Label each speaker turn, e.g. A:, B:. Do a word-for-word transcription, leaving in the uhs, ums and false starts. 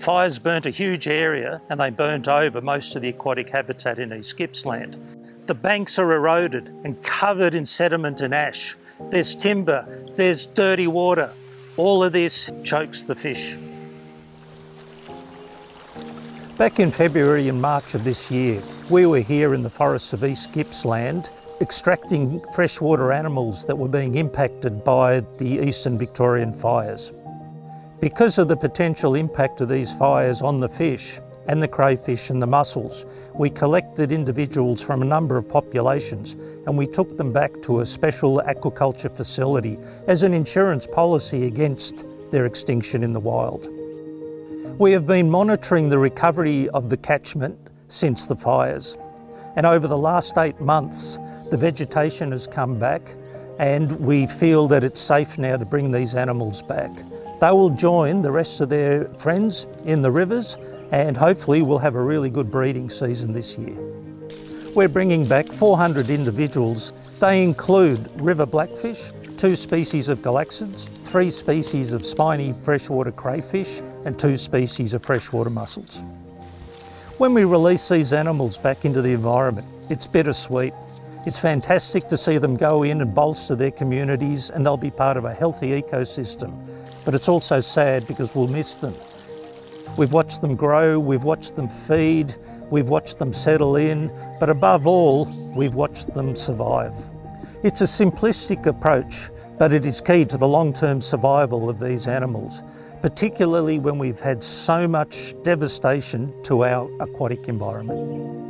A: fires burnt a huge area and they burnt over most of the aquatic habitat in East Gippsland. The banks are eroded and covered in sediment and ash. There's timber, there's dirty water. All of this chokes the fish. Back in February and March of this year, we were here in the forests of East Gippsland extracting freshwater animals that were being impacted by the Eastern Victorian fires. Because of the potential impact of these fires on the fish and the crayfish and the mussels, we collected individuals from a number of populations and we took them back to a special aquaculture facility as an insurance policy against their extinction in the wild. We have been monitoring the recovery of the catchment since the fires, and over the last eight months the vegetation has come back and we feel that it's safe now to bring these animals back. They will join the rest of their friends in the rivers and hopefully we'll have a really good breeding season this year. We're bringing back four hundred individuals. They include river blackfish, two species of galaxids, three species of spiny freshwater crayfish and two species of freshwater mussels. When we release these animals back into the environment, it's bittersweet. It's fantastic to see them go in and bolster their communities and they'll be part of a healthy ecosystem. But it's also sad because we'll miss them. We've watched them grow, we've watched them feed, we've watched them settle in, but above all, we've watched them survive. It's a simplistic approach, but it is key to the long-term survival of these animals, particularly when we've had so much devastation to our aquatic environment.